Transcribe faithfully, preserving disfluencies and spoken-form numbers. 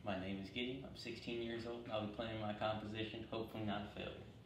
My name is Gideon. I'm sixteen years old. I'll be playing my composition, hopefully not a failure.